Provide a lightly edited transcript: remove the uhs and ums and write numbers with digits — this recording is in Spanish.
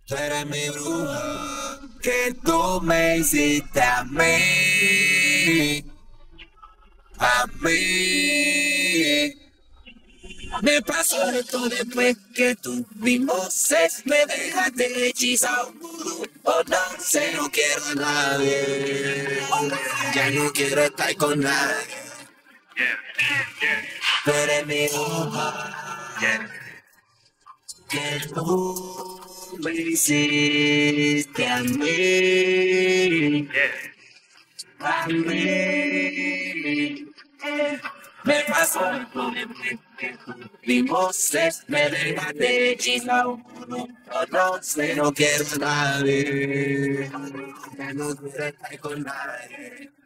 Tú eres mi bruja, que tú me hiciste a mí, a mí. Me pasó esto después que tú mismo me dejaste hechizado. Oh no, sé, no quiero a nadie, ya no quiero estar con nadie. Tú eres mi bruja, que tú me hiciste a mí. Me pasó por mi voces me dejan de hechizado. No sé, no quiero a nadie. Ya no quiero estar con nadie.